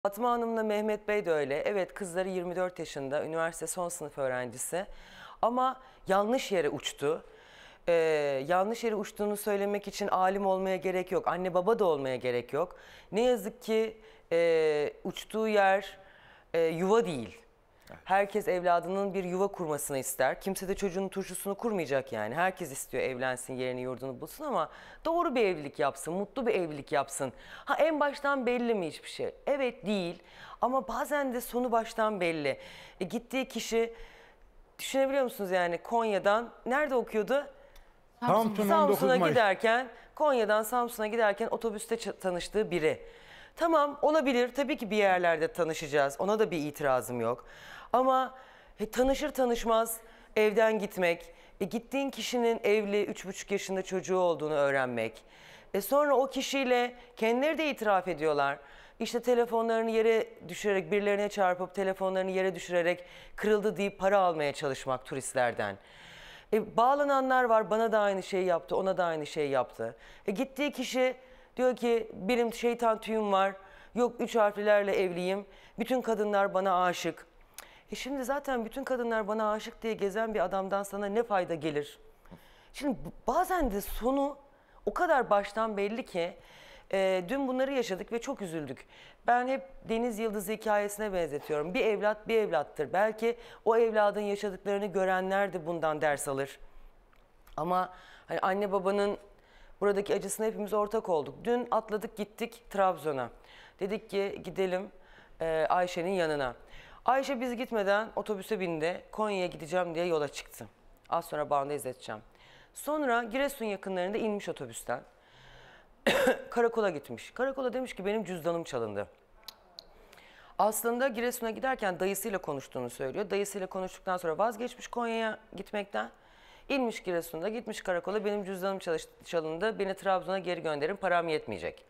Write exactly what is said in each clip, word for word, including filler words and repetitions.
Fatma Hanım'la Mehmet Bey de öyle. Evet, kızları yirmi dört yaşında, üniversite son sınıf öğrencisi. Ama yanlış yere uçtu. Ee, yanlış yere uçtuğunu söylemek için alim olmaya gerek yok. Anne baba da olmaya gerek yok. Ne yazık ki e, uçtuğu yer e, yuva değil. Herkes evladının bir yuva kurmasını ister. Kimse de çocuğunun turşusunu kurmayacak yani. Herkes istiyor evlensin, yerini yurdunu bulsun ama doğru bir evlilik yapsın, mutlu bir evlilik yapsın. Ha, en baştan belli mi hiçbir şey? Evet, değil. Ama bazen de sonu baştan belli. E, gittiği kişi, düşünebiliyor musunuz yani, Konya'dan nerede okuyordu? Samsun Samsun'a giderken, Konya'dan Samsun'a giderken otobüste tanıştığı biri. Tamam, olabilir. Tabii ki bir yerlerde tanışacağız. Ona da bir itirazım yok. Ama e, tanışır tanışmaz evden gitmek, e, gittiğin kişinin evli, üç buçuk yaşında çocuğu olduğunu öğrenmek. E, sonra o kişiyle kendileri de itiraf ediyorlar. İşte telefonlarını yere düşürerek, birilerine çarpıp telefonlarını yere düşürerek kırıldı deyip para almaya çalışmak turistlerden. E, bağlananlar var, bana da aynı şeyi yaptı, ona da aynı şeyi yaptı. E, gittiği kişi diyor ki benim şeytan tüyüm var, yok üç harflilerle evliyim, bütün kadınlar bana aşık. E şimdi zaten bütün kadınlar bana aşık diye gezen bir adamdan sana ne fayda gelir? Şimdi bazen de sonu o kadar baştan belli ki e, dün bunları yaşadık ve çok üzüldük. Ben hep Deniz Yıldız hikayesine benzetiyorum. Bir evlat bir evlattır. Belki o evladın yaşadıklarını görenler de bundan ders alır. Ama hani anne babanın buradaki acısına hepimiz ortak olduk. Dün atladık gittik Trabzon'a. Dedik ki gidelim e, Ayşe'nin yanına. Ayşe biz gitmeden otobüse bindi. Konya'ya gideceğim diye yola çıktı. Az sonra bağında izleteceğim. Sonra Giresun yakınlarında inmiş otobüsten. Karakola gitmiş. Karakola demiş ki benim cüzdanım çalındı. Aslında Giresun'a giderken dayısıyla konuştuğunu söylüyor. Dayısıyla konuştuktan sonra vazgeçmiş Konya'ya gitmekten. İnmiş Giresun'da, gitmiş karakola, benim cüzdanım çalındı, beni Trabzon'a geri gönderin, param yetmeyecek.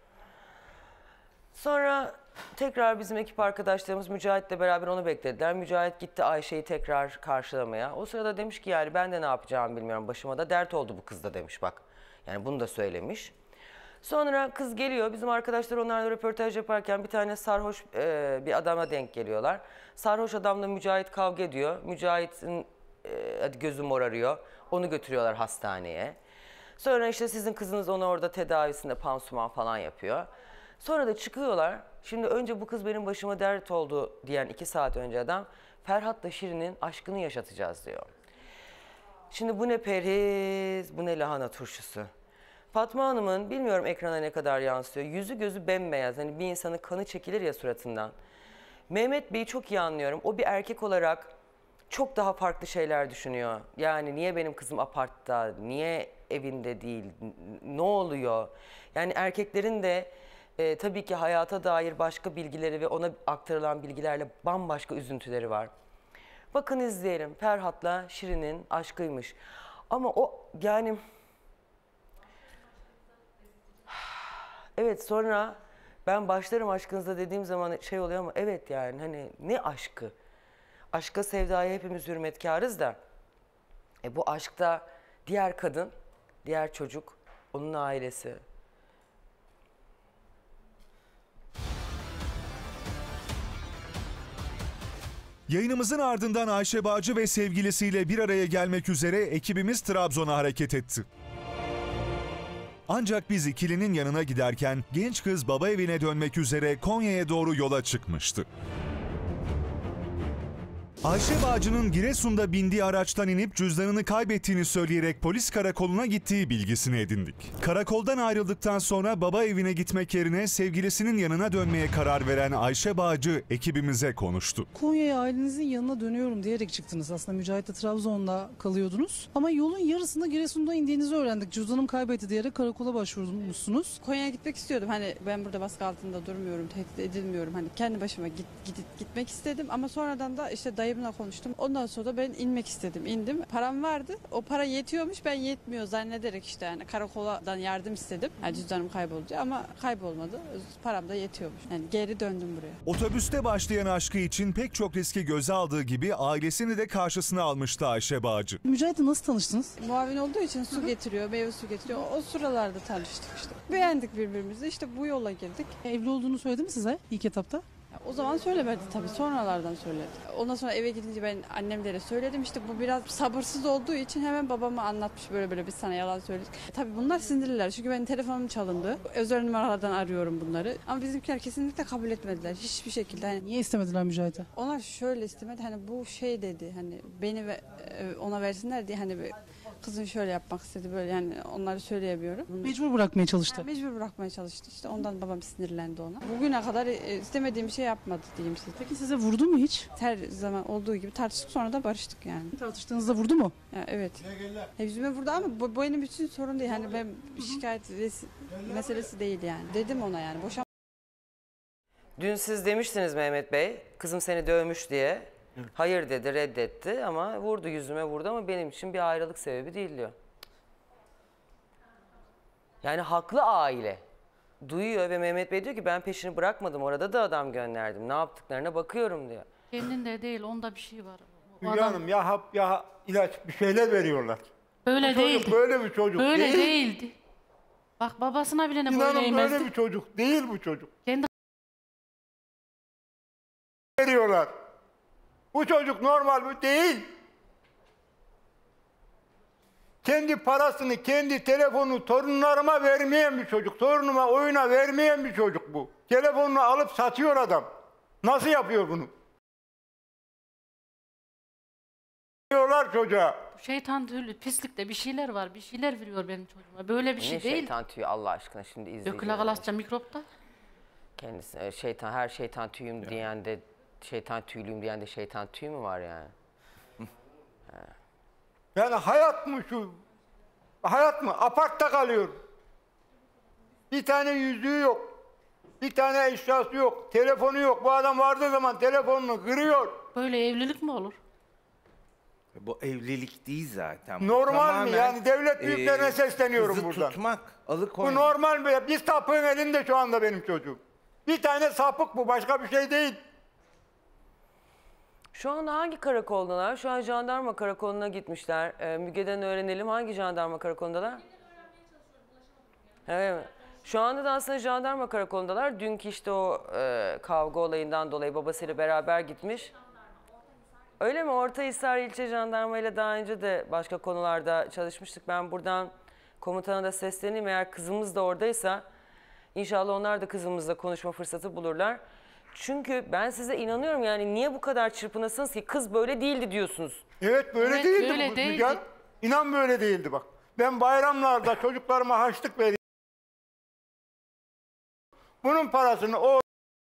Sonra tekrar bizim ekip arkadaşlarımız Mücahit'le beraber onu beklediler. Mücahit gitti Ayşe'yi tekrar karşılamaya. O sırada demiş ki yani ben de ne yapacağımı bilmiyorum, başıma da dert oldu bu kızda demiş bak. Yani bunu da söylemiş. Sonra kız geliyor, bizim arkadaşlar onlarla röportaj yaparken bir tane sarhoş e, bir adama denk geliyorlar. Sarhoş adamla Mücahit kavga ediyor. Mücahit'in e, gözü morarıyor. Onu götürüyorlar hastaneye. Sonra işte sizin kızınız ona orada tedavisinde pansuman falan yapıyor. Sonra da çıkıyorlar. Şimdi önce bu kız benim başıma dert oldu diyen iki saat önce adam Ferhat'la Şirin'in aşkını yaşatacağız diyor. Şimdi bu ne periz, bu ne lahana turşusu. Fatma Hanım'ın, bilmiyorum ekrana ne kadar yansıyor, yüzü gözü bembeyaz. Hani bir insanın kanı çekilir ya suratından. Mehmet Bey'i çok iyi anlıyorum. O bir erkek olarak çok daha farklı şeyler düşünüyor. Yani niye benim kızım apartta, niye evinde değil, ne oluyor? Yani erkeklerin de e, tabii ki hayata dair başka bilgileri ve ona aktarılan bilgilerle bambaşka üzüntüleri var. Bakın izleyelim, Ferhat'la Şirin'in aşkıymış. Ama o yani... Evet, sonra ben başlarım aşkınızda dediğim zaman şey oluyor ama evet yani hani ne aşkı? Aşka sevdaya hepimiz hürmetkarız da e bu aşkta diğer kadın, diğer çocuk, onun ailesi. Yayınımızın ardından Ayşe Bağcı ve sevgilisiyle bir araya gelmek üzere ekibimiz Trabzon'a hareket etti. Ancak biz ikilinin yanına giderken genç kız baba evine dönmek üzere Konya'ya doğru yola çıkmıştı. Ayşe Bağcı'nın Giresun'da bindiği araçtan inip cüzdanını kaybettiğini söyleyerek polis karakoluna gittiği bilgisini edindik. Karakoldan ayrıldıktan sonra baba evine gitmek yerine sevgilisinin yanına dönmeye karar veren Ayşe Bağcı ekibimize konuştu. Konya'ya ailenizin yanına dönüyorum diyerek çıktınız. Aslında Mücahit'le Trabzon'da kalıyordunuz. Ama yolun yarısında Giresun'da indiğinizi öğrendik. Cüzdanım kaybetti diyerek karakola başvurmuşsunuz. Konya'ya gitmek istiyordum. Hani ben burada baskı altında durmuyorum, tehdit edilmiyorum. Hani kendi başıma git, gidip gitmek istedim ama sonradan da işte dayı konuştum. Ondan sonra da ben inmek istedim. İndim. Param vardı. O para yetiyormuş. Ben yetmiyor zannederek işte yani karakoldan yardım istedim. Yani cüzdanım kayboldu ama kaybolmadı. Param da yetiyormuş. Yani geri döndüm buraya. Otobüste başlayan aşkı için pek çok riski göze aldığı gibi ailesini de karşısına almıştı Ayşe Bağcı. Mücahit'le nasıl tanıştınız? Muavin olduğu için su getiriyor, meyve su getiriyor. O sıralarda tanıştık işte. Beğendik birbirimizi. İşte bu yola girdik. Evli olduğunu söyledi mi size ilk etapta? O zaman söylemedi tabii, sonralardan söyledi. Ondan sonra eve gidince ben annemlere söyledim. İşte bu biraz sabırsız olduğu için hemen babama anlatmış, böyle böyle biz sana yalan söyledik. Tabii bunlar sinirliler çünkü benim telefonum çalındı. Özel numaralardan arıyorum bunları. Ama bizimkiler kesinlikle kabul etmediler hiçbir şekilde. Hani Niye istemediler Mücahit'i? onlar şöyle istemedi, hani bu şey dedi, hani beni ve e, ona versinler diye, hani bir kızın şöyle yapmak istedi, böyle yani onları söyleyemiyorum. Mecbur bırakmaya çalıştı. Mecbur bırakmaya çalıştı işte, ondan babam sinirlendi ona. Bugüne kadar e, istemediğim bir şey yapmadı diyeyim size. Peki size vurdu mu hiç? Her zaman olduğu gibi tartıştık, sonra da barıştık yani. Tartıştığınızda vurdu mu? Ya, evet. Hep yüzüme vurdu ama bu, bu benim için sorun değil. Hani ben şikayet res- meselesi değil yani. Dedim ona yani boşan. Dün siz demiştiniz Mehmet Bey, kızım seni dövmüş diye. Hayır dedi, reddetti ama vurdu, yüzüme vurdu ama benim için bir ayrılık sebebi değil diyor. Yani haklı aile. Duyuyor ve Mehmet Bey diyor ki ben peşini bırakmadım, orada da adam gönderdim. Ne yaptıklarına bakıyorum diyor. Kendinde değil, onda bir şey var. O Hülya adam Hanım ya hap ya ilaç bir şeyler veriyorlar. böyle Bu çocuk değildi. böyle bir çocuk Böyle değil. değildi. Bak babasına bile ne böyle İnanın eğmezdi. böyle bir çocuk değil bu çocuk. Kendi Veriyorlar. Bu çocuk normal bu değil. Kendi parasını, kendi telefonunu torunlarıma vermeyen bir çocuk. Torunuma, oyuna vermeyen bir çocuk bu. Telefonunu alıp satıyor adam. Nasıl yapıyor bunu? Diyorlar çocuğa. şeytan tüylü pislikte bir şeyler var. Bir şeyler veriyor benim çocuğuma. Böyle bir Ne şey değil. şeytan tüyü Allah aşkına şimdi izleyeceğim. Döküle kalasça mikropta. Kendisi e, şeytan, her şeytan tüyüm diyen de şeytan tüylüyüm diyen de şeytan tüyü mü var yani? Yani hayat mı şu? Hayat mı? Apartta kalıyor. Bir tane yüzüğü yok. Bir tane eşyası yok. Telefonu yok. Bu adam vardığı zaman telefonunu kırıyor. Böyle evlilik mi olur? Bu evlilik değil zaten. Bu Normal mi? tamamen, Yani devlet büyüklerine e, sesleniyorum kızı buradan. tutmak, Bu alıkoymak. normal mi? Bir sapığın elinde şu anda benim çocuğum. Bir tane sapık bu. Başka bir şey değil. Şu anda hangi karakoldalar? Şu an jandarma karakoluna gitmişler. Ee, Müge'den öğrenelim hangi jandarma karakolundalar? Evet. Şu anda da aslında jandarma karakolundalar. Dünkü işte o e, kavga olayından dolayı babasıyla beraber gitmiş. Öyle mi? Ortahisar İlçe Jandarma ile daha önce de başka konularda çalışmıştık. Ben buradan komutana da sesleneyim. Eğer kızımız da oradaysa inşallah onlar da kızımızla konuşma fırsatı bulurlar. Çünkü ben size inanıyorum, yani niye bu kadar çırpınasınız ki? Kız böyle değildi diyorsunuz. Evet böyle Evet, değildi böyle bu değildi. Müge Hanım. İnan böyle değildi bak. Ben bayramlarda çocuklarıma harçlık veriyorum. Bunun parasını o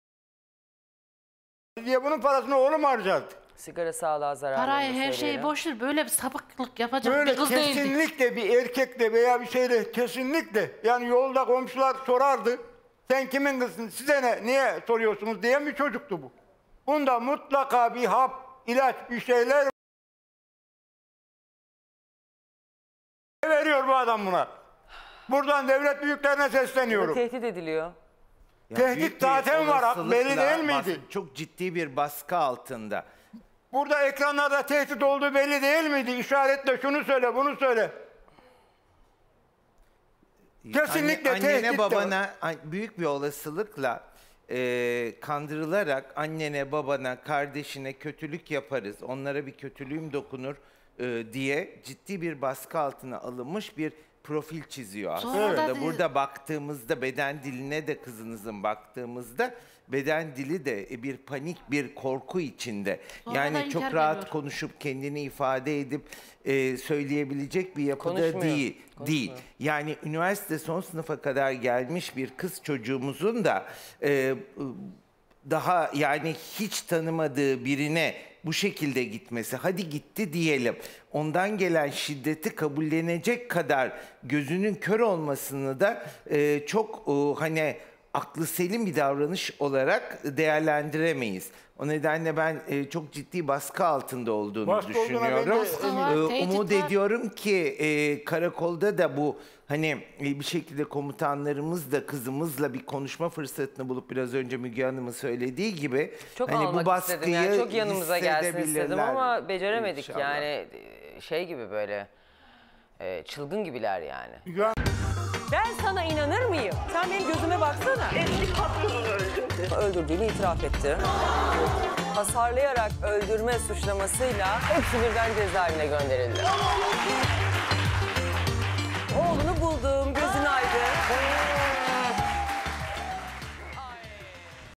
diye bunun parasını oğlum harcadı. Sigara sağlığa zararlı. Parayı her şeyi boş ver. Böyle bir sapıklık yapacak Böyle bir kız değildi. kesinlikle bir erkekle veya bir şeyle kesinlikle, yani yolda komşular sorardı. Sen kimin kızısın, size ne, niye soruyorsunuz diyen bir çocuktu bu. Bunda mutlaka bir hap, ilaç, bir şeyler veriyor bu adam buna. Buradan devlet büyüklerine sesleniyorum. Tehdit ediliyor. Ya Tehdit büyük bir zaten var, hak belli olasılıkla değil miydi? bas- Çok ciddi bir baskı altında. Burada ekranlarda tehdit olduğu belli değil miydi? İşaretle şunu söyle, bunu söyle. Kesinlikle Anne, tehdit de annene var. babana an- büyük bir olasılıkla e, kandırılarak annene babana kardeşine kötülük yaparız, onlara bir kötülüğüm dokunur e, diye ciddi bir baskı altına alınmış bir profil çiziyor aslında. Sonra da- Burada baktığımızda beden diline de kızınızın baktığımızda beden dili de e, bir panik, bir korku içinde. Sonra da Yani çok inkar rahat ediyor. konuşup kendini ifade edip e, söyleyebilecek bir yapıda Konuşmuyor, değil. konuşmuyor. Değil. Yani üniversite son sınıfa kadar gelmiş bir kız çocuğumuzun da e, daha yani hiç tanımadığı birine bu şekilde gitmesi, hadi gitti diyelim, ondan gelen şiddeti kabullenecek kadar gözünün kör olmasını da e, çok e, hani aklı selim bir davranış olarak değerlendiremeyiz. O nedenle ben e, çok ciddi baskı altında olduğunu Baskı olduğuna ben de düşünüyorum. Baskı var, Ee, tehdit umut var. ediyorum ki e, karakolda da bu hani e, bir şekilde komutanlarımız da kızımızla bir konuşma fırsatını bulup biraz önce Müge Hanım'ın söylediği gibi Çok hani almak bu istedim baskıyı yani, çok yanımıza gelsin istedim hissedebilirler ama beceremedik inşallah. yani, e, şey gibi böyle e, çılgın gibiler yani. Müge Hanım- Ben sana inanır mıyım? Sen benim gözüme baksana. Eski patronunu öldürdü. Öldürdüğünü itiraf etti. Hasarlayarak öldürme suçlamasıyla hepsi birden cezaevine gönderildi.